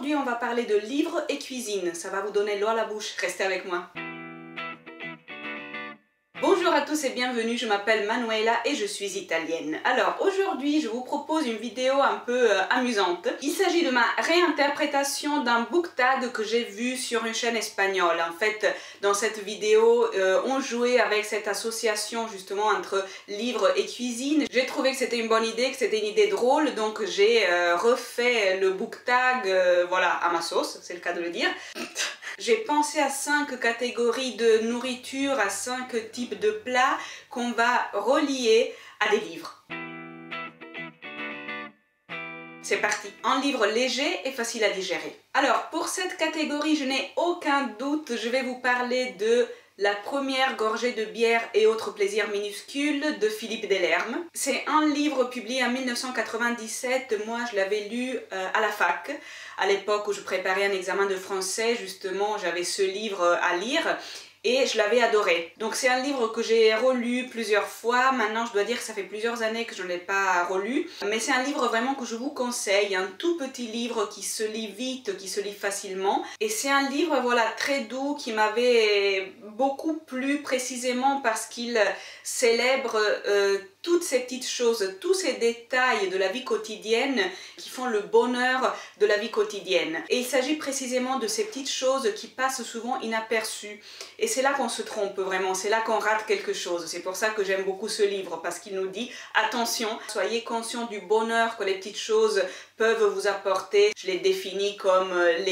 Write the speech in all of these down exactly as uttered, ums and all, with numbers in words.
aujourd'hui on va parler de livres et cuisine. Ça va vous donner l'eau à la bouche, restez avec moi. Bonjour à tous et bienvenue, je m'appelle Manuela et je suis italienne. Alors aujourd'hui je vous propose une vidéo un peu euh, amusante. Il s'agit de ma réinterprétation d'un book tag que j'ai vu sur une chaîne espagnole. En fait, dans cette vidéo, euh, on jouait avec cette association justement entre livres et cuisine. J'ai trouvé que c'était une bonne idée, que c'était une idée drôle, donc j'ai euh, refait le book tag euh, voilà, à ma sauce, c'est le cas de le dire. J'ai pensé à cinq catégories de nourriture, à cinq types de plats qu'on va relier à des livres. C'est parti! Un livre léger et facile à digérer. Alors, pour cette catégorie, je n'ai aucun doute, je vais vous parler de La première gorgée de bière et autres plaisirs minuscules de Philippe Delerme. C'est un livre publié en mille neuf cent quatre-vingt-dix-sept, moi je l'avais lu euh, à la fac, à l'époque où je préparais un examen de français, justement j'avais ce livre à lire. Et je l'avais adoré. Donc c'est un livre que j'ai relu plusieurs fois. Maintenant je dois dire que ça fait plusieurs années que je ne l'ai pas relu. Mais c'est un livre vraiment que je vous conseille. Un tout petit livre qui se lit vite, qui se lit facilement. Et c'est un livre voilà, très doux qui m'avait beaucoup plu précisément parce qu'il célèbre euh, toutes ces petites choses, tous ces détails de la vie quotidienne qui font le bonheur de la vie quotidienne. Et il s'agit précisément de ces petites choses qui passent souvent inaperçues. Et c'est là qu'on se trompe vraiment, c'est là qu'on rate quelque chose. C'est pour ça que j'aime beaucoup ce livre, parce qu'il nous dit attention, soyez conscients du bonheur que les petites choses peuvent vous apporter. Je l'ai défini comme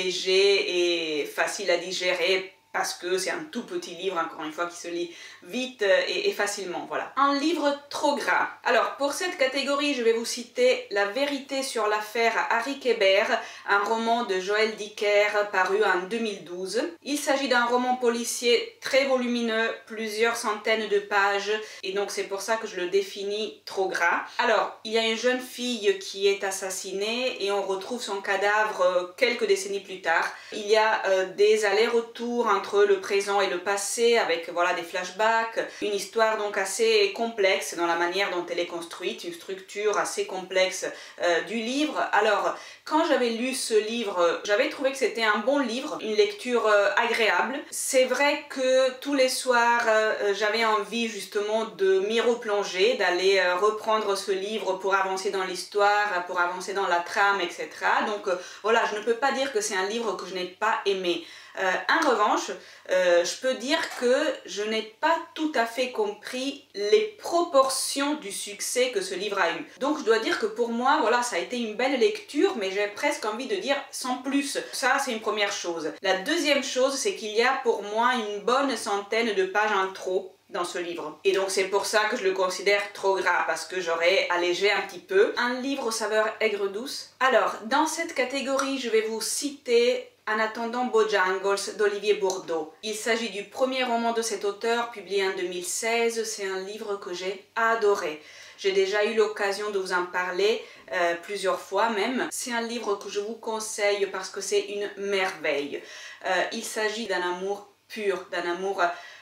léger et facile à digérer, parce que c'est un tout petit livre, encore une fois, qui se lit vite et, et facilement, voilà. Un livre trop gras. Alors, pour cette catégorie, je vais vous citer La vérité sur l'affaire Harry Kéber, un roman de Joël Dicker paru en deux mille douze. Il s'agit d'un roman policier très volumineux, plusieurs centaines de pages, et donc c'est pour ça que je le définis trop gras. Alors, il y a une jeune fille qui est assassinée et on retrouve son cadavre quelques décennies plus tard. Il y a euh, des allers-retours entre entre le présent et le passé avec voilà des flashbacks, une histoire donc assez complexe dans la manière dont elle est construite, une structure assez complexe euh, du livre. Alors quand j'avais lu ce livre, j'avais trouvé que c'était un bon livre, une lecture euh, agréable. C'est vrai que tous les soirs euh, j'avais envie justement de m'y replonger, d'aller euh, reprendre ce livre pour avancer dans l'histoire, pour avancer dans la trame, et cetera. Donc euh, voilà, je ne peux pas dire que c'est un livre que je n'ai pas aimé. Euh, en revanche, euh, je peux dire que je n'ai pas tout à fait compris les proportions du succès que ce livre a eu. Donc je dois dire que pour moi, voilà, ça a été une belle lecture, mais j'ai presque envie de dire sans plus. Ça, c'est une première chose. La deuxième chose, c'est qu'il y a pour moi une bonne centaine de pages en trop dans ce livre. Et donc c'est pour ça que je le considère trop gras, parce que j'aurais allégé un petit peu. Un livre aux saveurs aigres-douces. Alors, dans cette catégorie, je vais vous citer En attendant Bojangles d'Olivier Bourdeau. Il s'agit du premier roman de cet auteur, publié en deux mille seize. C'est un livre que j'ai adoré. J'ai déjà eu l'occasion de vous en parler euh, plusieurs fois même. C'est un livre que je vous conseille parce que c'est une merveille. Euh, il s'agit d'un amour pur, d'un amour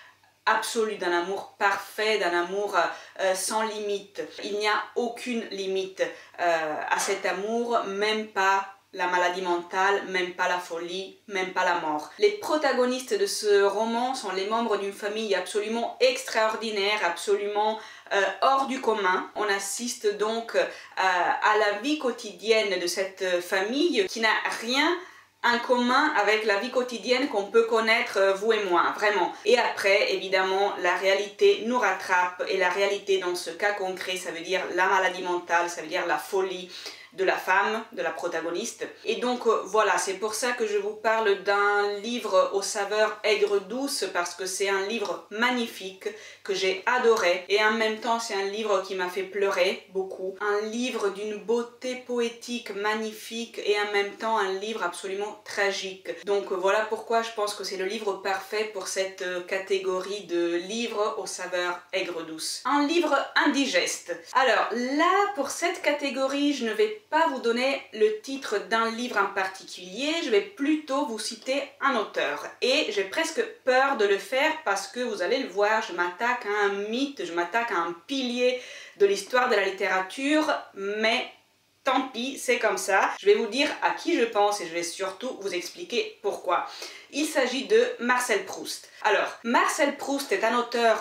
absolu, d'un amour parfait, d'un amour euh, sans limite. Il n'y a aucune limite euh, à cet amour, même pas la maladie mentale, même pas la folie, même pas la mort. Les protagonistes de ce roman sont les membres d'une famille absolument extraordinaire, absolument euh, hors du commun. On assiste donc euh, à la vie quotidienne de cette famille qui n'a rien en commun avec la vie quotidienne qu'on peut connaître vous et moi, vraiment. Et après, évidemment, la réalité nous rattrape, et la réalité dans ce cas concret, ça veut dire la maladie mentale, ça veut dire la folie de la femme, de la protagoniste. Et donc euh, voilà, c'est pour ça que je vous parle d'un livre aux saveurs aigres-douces, parce que c'est un livre magnifique que j'ai adoré, et en même temps c'est un livre qui m'a fait pleurer beaucoup, un livre d'une beauté poétique magnifique, et en même temps un livre absolument tragique. Donc euh, voilà pourquoi je pense que c'est le livre parfait pour cette euh, catégorie de livres aux saveurs aigres-douces. Un livre indigeste. Alors là, pour cette catégorie, je ne vais pas vous donner le titre d'un livre en particulier, je vais plutôt vous citer un auteur. Et j'ai presque peur de le faire parce que vous allez le voir, je m'attaque à un mythe, je m'attaque à un pilier de l'histoire de la littérature, mais tant pis, c'est comme ça. Je vais vous dire à qui je pense et je vais surtout vous expliquer pourquoi. Il s'agit de Marcel Proust. Alors, Marcel Proust est un auteur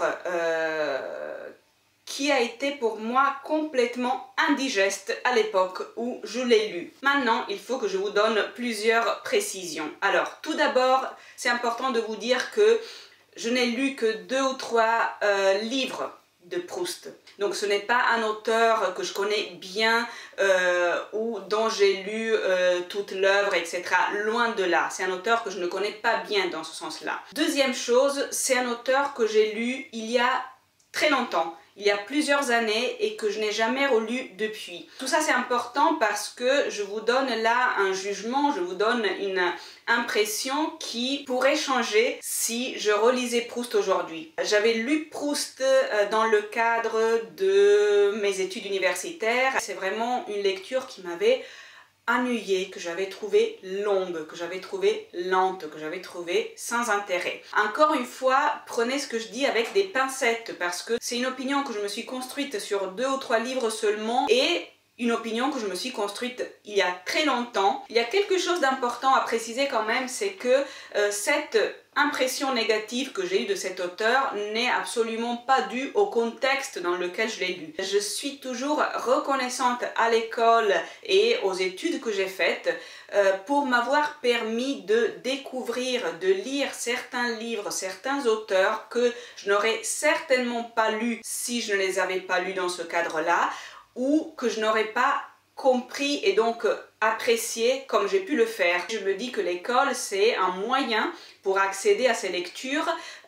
euh, qui a été pour moi complètement indigeste à l'époque où je l'ai lu. Maintenant, il faut que je vous donne plusieurs précisions. Alors, tout d'abord, c'est important de vous dire que je n'ai lu que deux ou trois euh, livres de Proust. Donc ce n'est pas un auteur que je connais bien euh, ou dont j'ai lu euh, toute l'œuvre, et cetera. Loin de là. C'est un auteur que je ne connais pas bien dans ce sens-là. Deuxième chose, c'est un auteur que j'ai lu il y a très longtemps. Il y a plusieurs années et que je n'ai jamais relu depuis. Tout ça c'est important parce que je vous donne là un jugement, je vous donne une impression qui pourrait changer si je relisais Proust aujourd'hui. J'avais lu Proust dans le cadre de mes études universitaires. C'est vraiment une lecture qui m'avait ennuyée, que j'avais trouvée longue, que j'avais trouvée lente, que j'avais trouvée sans intérêt. Encore une fois, prenez ce que je dis avec des pincettes parce que c'est une opinion que je me suis construite sur deux ou trois livres seulement et une opinion que je me suis construite il y a très longtemps. Il y a quelque chose d'important à préciser quand même, c'est que euh, cette impression négative que j'ai eue de cet auteur n'est absolument pas due au contexte dans lequel je l'ai lu. Je suis toujours reconnaissante à l'école et aux études que j'ai faites euh, pour m'avoir permis de découvrir, de lire certains livres, certains auteurs que je n'aurais certainement pas lus si je ne les avais pas lus dans ce cadre-là, ou que je n'aurais pas compris et donc apprécié comme j'ai pu le faire. Je me dis que l'école c'est un moyen pour accéder à ces lectures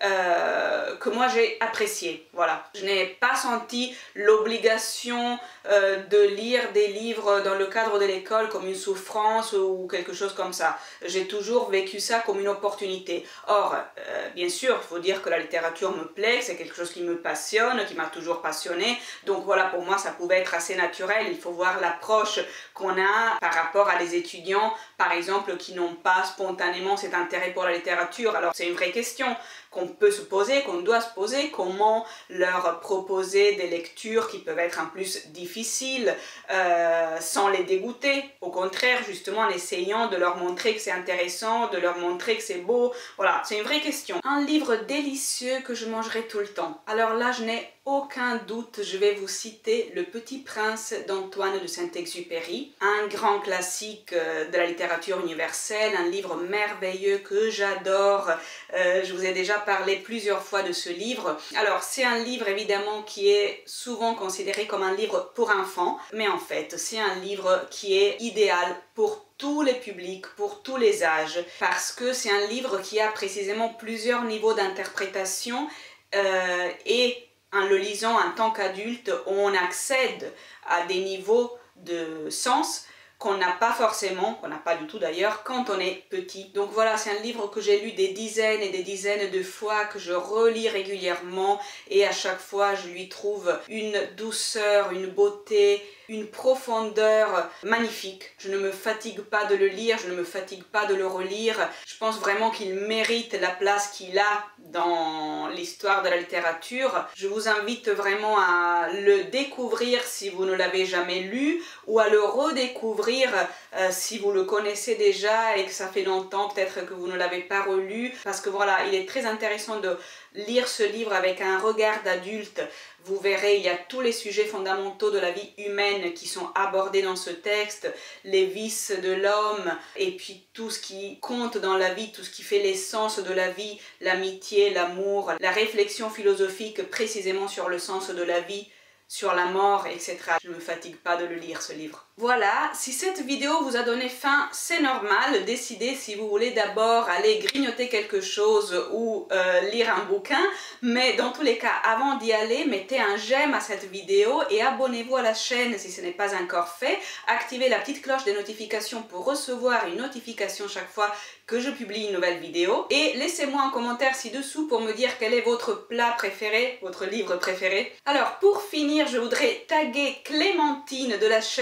euh, que moi j'ai appréciées. Voilà. Je n'ai pas senti l'obligation euh, de lire des livres dans le cadre de l'école comme une souffrance ou quelque chose comme ça. J'ai toujours vécu ça comme une opportunité. Or, euh, bien sûr, il faut dire que la littérature me plaît, c'est quelque chose qui me passionne, qui m'a toujours passionné. Donc voilà, pour moi ça pouvait être assez naturel. Il faut voir l'approche qu'on a par rapport à des étudiants, par exemple, qui n'ont pas spontanément cet intérêt pour la littérature. Alors c'est une vraie question qu'on peut se poser, qu'on doit se poser, comment leur proposer des lectures qui peuvent être en plus difficiles euh, sans les dégoûter. Au contraire, justement en essayant de leur montrer que c'est intéressant, de leur montrer que c'est beau. Voilà, c'est une vraie question. Un livre délicieux que je mangerai tout le temps. Alors là, je n'ai aucun doute, je vais vous citer Le Petit Prince d'Antoine de Saint-Exupéry, un grand classique de la littérature universelle, un livre merveilleux que j'adore. Euh, je vous ai déjà parlé plusieurs fois de ce livre. Alors c'est un livre évidemment qui est souvent considéré comme un livre pour enfants, mais en fait c'est un livre qui est idéal pour tous les publics, pour tous les âges, parce que c'est un livre qui a précisément plusieurs niveaux d'interprétation euh, et en le lisant en tant qu'adulte, on accède à des niveaux de sens qu'on n'a pas forcément, qu'on n'a pas du tout d'ailleurs, quand on est petit. Donc voilà, c'est un livre que j'ai lu des dizaines et des dizaines de fois, que je relis régulièrement et à chaque fois je lui trouve une douceur, une beauté, une profondeur magnifique. Je ne me fatigue pas de le lire, je ne me fatigue pas de le relire. Je pense vraiment qu'il mérite la place qu'il a dans l'histoire de la littérature. Je vous invite vraiment à le découvrir si vous ne l'avez jamais lu ou à le redécouvrir euh, si vous le connaissez déjà et que ça fait longtemps peut-être que vous ne l'avez pas relu, parce que voilà, il est très intéressant de lire ce livre avec un regard d'adulte. Vous verrez, il y a tous les sujets fondamentaux de la vie humaine qui sont abordés dans ce texte, les vices de l'homme et puis tout ce qui compte dans la vie, tout ce qui fait l'essence de la vie, l'amitié, l'amour, la réflexion philosophique précisément sur le sens de la vie, sur la mort, et cetera. Je ne me fatigue pas de le lire ce livre. Voilà, si cette vidéo vous a donné faim, c'est normal. Décidez si vous voulez d'abord aller grignoter quelque chose ou euh, lire un bouquin. Mais dans tous les cas, avant d'y aller, mettez un j'aime à cette vidéo et abonnez-vous à la chaîne si ce n'est pas encore fait. Activez la petite cloche des notifications pour recevoir une notification chaque fois que je publie une nouvelle vidéo. Et laissez-moi un commentaire ci-dessous pour me dire quel est votre plat préféré, votre livre préféré. Alors pour finir, je voudrais taguer Clémentine de la chaîne Flow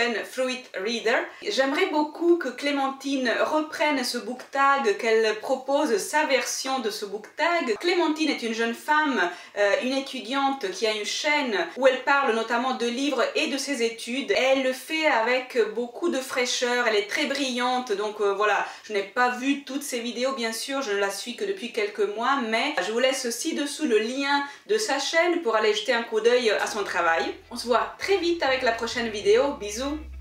Fruit Reader. J'aimerais beaucoup que Clémentine reprenne ce book tag, qu'elle propose sa version de ce book tag. Clémentine est une jeune femme, euh, une étudiante qui a une chaîne où elle parle notamment de livres et de ses études. Elle le fait avec beaucoup de fraîcheur, elle est très brillante, donc euh, voilà, je n'ai pas vu toutes ses vidéos bien sûr, je ne la suis que depuis quelques mois, mais je vous laisse ci-dessous le lien de sa chaîne pour aller jeter un coup d'œil à son travail. On se voit très vite avec la prochaine vidéo, bisous!